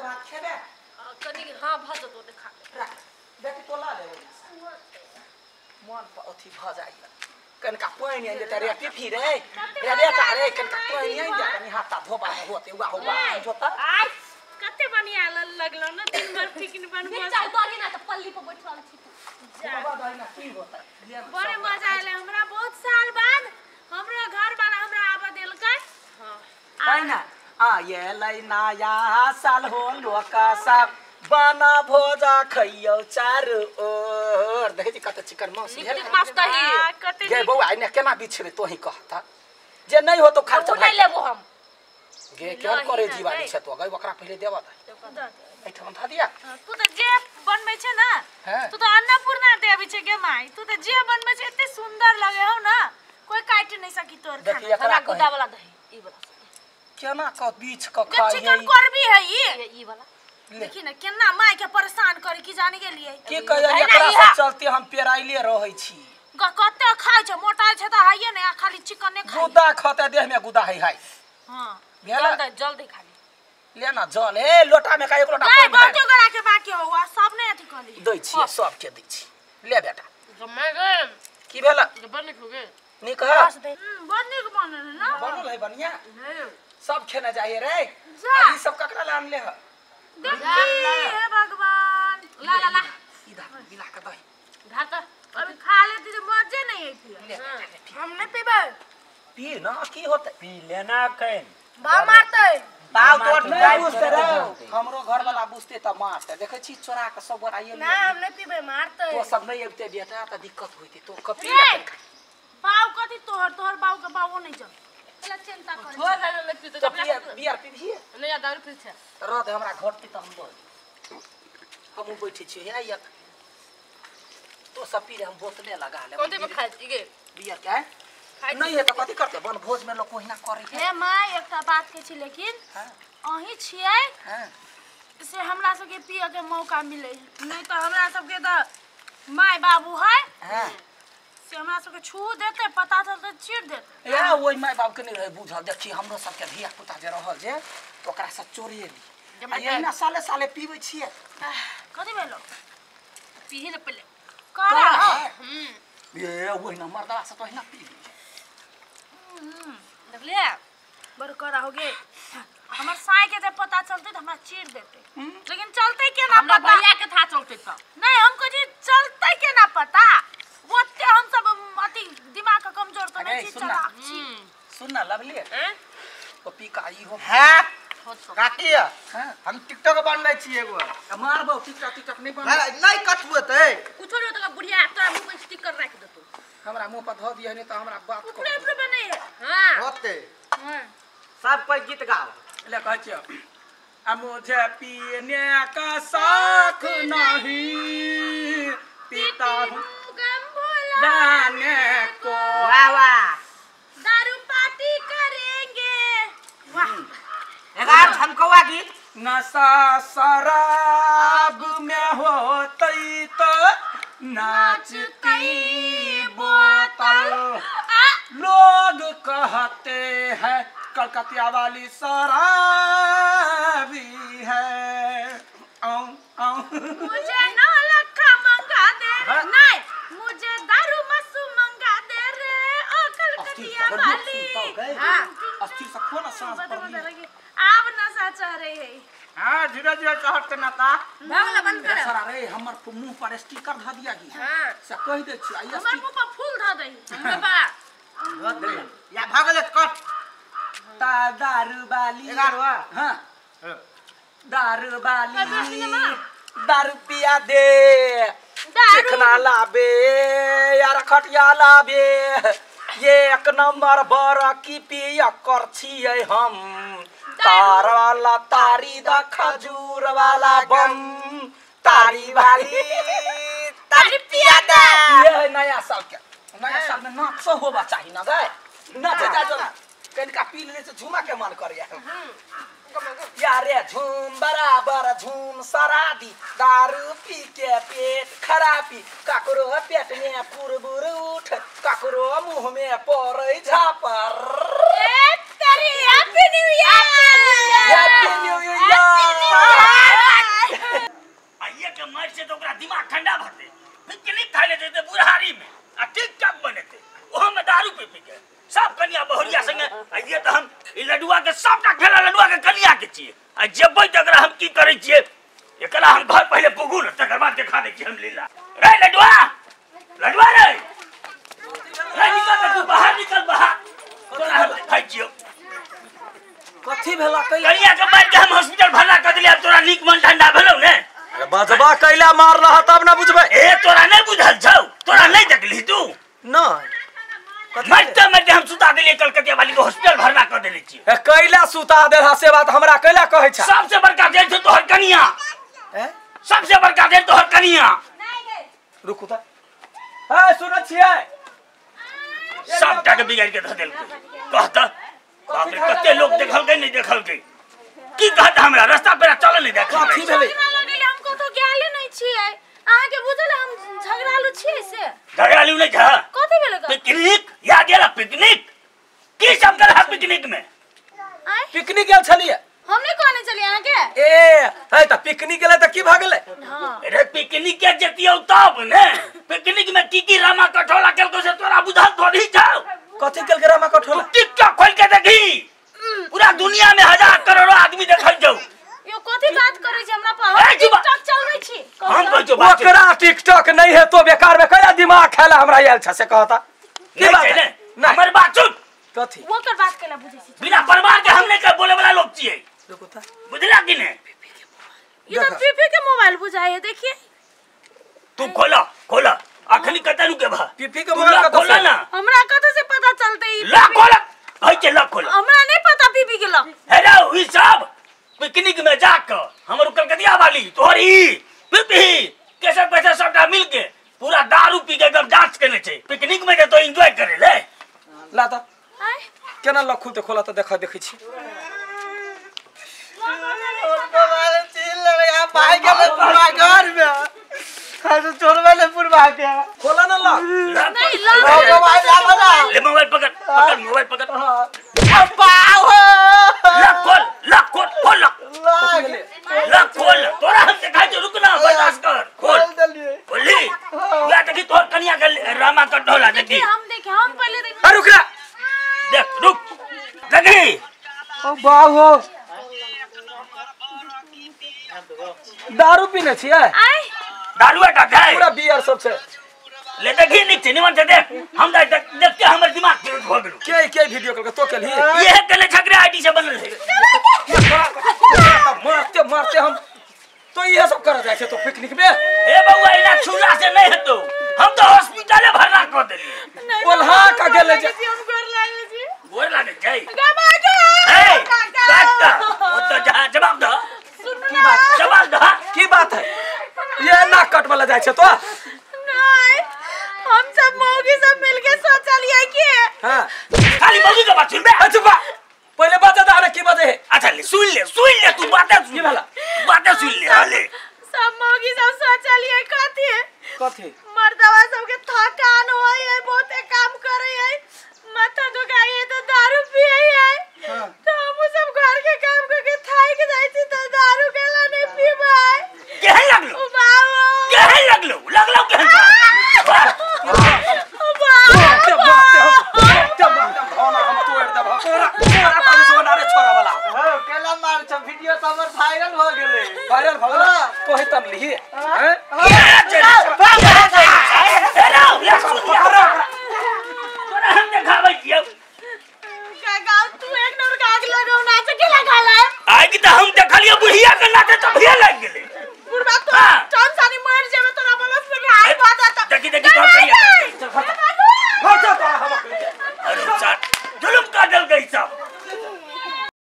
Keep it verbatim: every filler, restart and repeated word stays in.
भात खेबे कनी हां भ जतो देखा रख बेटी तोला ले मन पर अथी भ जाई कनका पानी आ जेते रेटी फिरे रे बेटा रे कनका पानी आ जा कनी हाथ धोबा में होते उगा होबा जोता आज कते बनिया लगलो न दिन भर चिकन बनबो चाय दही ना त पल्ली पर बैठल छी बाबा दही ना की होता बड़े मजा आले हमरा बहुत साल बाद हमरा घर वाला हमरा आबा देलकै हां है ना आ ये लै नया साल हो लोक सब बना भोजा खइयो चारू ओर देखै छी कते चिकन मांस है मांस दही कते गे बौआ इने केना बिछरे तोही कहता जे नहीं हो तो खर्चा नहीं लेबो हम गे केन करे जीवानी छ तो गई ओकरा पहिले देबा त एठम धा दिया तू त जे बनबै छ ना तू त अन्नपूर्णा देबी छ गे माई तू त जे बनबै छ एते सुंदर लगे हो ना कोई काट नहीं सकी तोर खाना हमरा गुदा वाला दही ई वाला केना क बीच क खाई चिकन करबी है ई ई वाला देखि न केना माय के परेशान करे की जाने के लिए के कह एकरा से चलते हम पेराइले रहै छी ग कते खाय छ मोटाई छ त हाइए ने खाली चिकन ने खाय गुदा खते देह में गुदा है हाय हां भेला जल्दी जल्दी खाली ले ना जल ए लोटा में का एक लोटा पानी बाल्टी गरा के बाकी हो आ सब ने अथी कर दी दै छी सब के दै छी ले बेटा जम्मा गे की भेला बन खोगे नी कह बन नी बनल ना बनल है बढ़िया सब खेना चाहिए रे ई सब ककरा लान ले ह देखी हे भगवान ला ला ला इधर मिला के दही धा त अभी खा लेती तो मजे नहीं आई फिर हम नहीं पीबे पी ना की होते पी लेना कहीं बा मारते ताव तोड़ नहीं बुझते रे हमरो घर वाला बुझते त मारते देखे छी चोरा के सब बराइए ना हम नहीं पीबे मारते तो सब नहीं अबते बेटा त दिक्कत होइते तो कपी ना बाव कथि तोहर तोहर बाव के बावो नहीं चल एला चिंता कर छोड़ दे ले पी तो बियर पी भी नहीं या दारू पी छ रत हमरा घर पे त हम बोल हम बैठे छी हे एक तो सब पी रे हम बोतले लगा ले कोते में खाई छी गे बियर क्या है नहीं है तो कथि करते बन भोज में लोग कोहिना करे हे माय एकटा बात के छी लेकिन हां अही छियै हां से हमरा सब के पिए के मौका मिले नहीं तो हमरा सब के त माय बाबू है हां से हमरा सब के छू देते पता चलते चीर देते या ओई माय बाप के नहीं रहे बुझल देखी हमरो सब के धिया पुता जे रहल जे तो ओकरा सब चोरिएली आ ये ना साले साले पीबै छिए कथि भेलो पीही ले पहिले करा हम ये ओई ना मर्दा से तो हिना पी देख ले बड़ करा हो गे हमर साई के जब पता चलते त हमरा चीर देते लेकिन चलते के ना पता भैया के था चलते त नहीं हमको जी चलते के ना पता ओते हम सब अति दिमाग का कमजोर तो नहीं चला सुन ना लवली हैं कॉपी का ई हो है काकी हां हम टिकटॉक बनबै छी एगो मारबो टिकटॉक टिकटॉक नहीं बन नहीं कटबो त कुछो नहीं तो बुढ़िया तोरा मुंह पे स्टिकर रख देतो हमरा मुंह पर धो दिए नहीं तो हमरा बात को ऊपर ऊपर बने हां होते हां सब कोई गीत गाओ ले कह छियो आ मुझे पीने का शौक नहीं पीता हूं गम भुलाने को वाह वाह दारू पार्टी करेंगे वाह एगार झमकवा गीत नशा शराब में होतई तो नाचती बोतल लोग कहते हैं कलकतिया वाली शराबी है आऊं आऊं मुझे नौ लखा मंगा दे नहीं मुझे दारू मसू मंगा दे रे ओ कलकतिया वाली हां अस्थिर से खोना सांस पर अब नशा चढ़ रही है हां धीरे धीरे चढ़त के नाता भागला बंद कर सरा रे हमर मुंह पर स्टिकर ध दिया गी हां से कह दे छी आई हमर मुंह पर फूल ध दई हमर बा धर दे या भागले कट ता दारू वाली एगारवा हां दारू वाली दारू पिया दे चिकना लाबे यार खटिया लाबे ये एक नंबर बड़ा की पिया कर छिए हम तार वाला तारी दा खजूर वाला बम तारी वाली तारी पिया दे ये नया साल के नया साल में नाच होबा चाहिए ना गए नाच जा जा कनका पी लेने से झूमा के मन करे यारे झूम बराबर झूम सरादी दारू पी के पेट खराबी काकरो पेट में पुरबुर उठ काकरो मुंह में पड़ै झापर ए तेरी happy new year happy new year आ जेबै तकरा हम की करै छियै एकरा हम घर पहले पुगू न तकर बाद देखा दै छी हम लीला रे लडुआ लडुआ रे रे निकल तू बाहर निकल बाहर तोरा हम खाइ छियो कथी भेला कैला कनिया के मार के हम हॉस्पिटल भरना कर दिलिया तोरा नीक मन ठंडा भेलौ ने अरे बजबा कैला मार रहा तब ना बुझबै ए तोरा नहीं बुझल छौ तोरा नहीं देखली तू नहीं मरते मरते हम सुता दिलिए कलकतिया वाली को हॉस्पिटल भरना कर देले छी ए कैला सुता देला से बात हमरा कैला कहै छ सबसे बड़का जेल छ तोहर कनिया ए सबसे बड़का जेल तोहर कनिया रुकू त ए सुन छियै सबटा के बिगाड़ के ध देलकै कहत बाप रे कते लोग देखल के नहीं देखल के की कहत हमरा रास्ता पे चल नहीं देखल कथी भेलै हमको तो ज्ञान नहीं छियै आहा के बुझल हम झगड़ालू छियै से झगड़ालू नहीं था कथी भेलै पिकनिक याद गेला पिकनिक की सब कर है पिकनिक में आय पिकनिक गेल छलिए हम नहीं कहने चली आहा के ए है त पिकनिक गेलै त की भ गेलै हां अरे पिकनिक के जतियौ तब ने पिकनिक में की की रामा कठोला केलको से तोरा बुझल थोड़ी जाओ कथी केल के रामा कठोला टिकटॉक खोल के देखी पूरा दुनिया में हजार करोड़ों आदमी देखल जाऊ यो कथी बात करै छै हमरा पर हम टिकटॉक चलबै छी हम कहै छौ बात ओकरा टिकटॉक नहीं है तो बेकार में कैला दिमाग खेला हमरा आयल छ से कहता की बात है हमर बात सुन कथी ओकर बात केला बुझै छी बिना परवाह के हमने के बोले वाला लोग छिए रुकू त बुझला कि ने ये तो पीपी के मोबाइल बुझाए देखिए तू खोला खोला अखनी कतनु के भा पीपी के मोबाइल कत खोला ना हमरा कत से पता चलते ई ला खोला भाई के ला खोला हमरा नहीं पता पीपी के ला हेलो ई सब पिकनिक में जाकर हमर कलकतिया वाली तोरी पीपी कैसे पैसा सबटा मिल के पूरा दारू पी के एकदम डांस करने छे पिकनिक में तो एंजॉय करे ले ला त केना लखू त खोला त देखा देखै छी मोबाइल चिल लगा भाई के पूरा घर में खास छोड़वा ले पूरा के खोला ना ला नहीं ला मोबाइल ला बना ले मोबाइल पकड़ पकड़ मोबाइल पकड़ अब्बा हो ला खोल ला खोल खोल ला ला खोल तोरा हम दिखाई दे रुकना बर्दाश्त कर खोल दलिए बोली या देखी तोर कन्या के रामा का ढोला देखी हम देखे हम पहले देख अरे रुक देख रुक देखी ओ बाहो दारू पीने छियै आय दारू हटा दे पूरा बियर सब छै ले देखी निक छै निमन से देख हम देख देख के हमर दिमाग चेंज हो गेल के के वीडियो कॉल तो केलही ये कले छकरे आईडी से बनल है मारते मारते हम तो ये सब कर जाए तो पिकनिक में ए बउआ इना छुला से नहीं हेतो हम तो हॉस्पिटल भरना कर देली बोलहा का गेले जे हम कर लागे जी गोर लागे छै गबा के ए काका ओ तो जा जवाब दो की बात जवाब दो की बात है ये ना कट वाला जाए छै तो नहीं हम सब मौगी सब मिलके सोचलिए कि हां खाली मौगी के बात सुन बे अच्छा पहले बता दा की बात है अच्छा ले सुन ले सुन ले तू बात सुन ये वाला बात सुन ले हाले सब मौगी सब सोचलिए कथी कथी मर्दवा सब के थकान होय है बहुते काम करे है माथा दुखाई है तो दारू पिए है हां तो हम सब घर के काम करके थाक जाई छी तो दारू केला नहीं पीबाय केहन लगलो ओ बाबू केहन लगलो लगलो केहन ओ बाबू हम तोड़ देब तोरा तोरा पानी से बनारे छोरा वाला हो केला मार छ वीडियो त हमर वायरल हो गेलै वायरल भ गेल कोही त लिही हैं हेलो ले सुन तोरा हम देखाबै छियौ काका तू एक नंबर का आग लगाऊ ना से के लगाला आइ कि त हम देखलियो बुढ़िया के नाते तो भे लग गेलै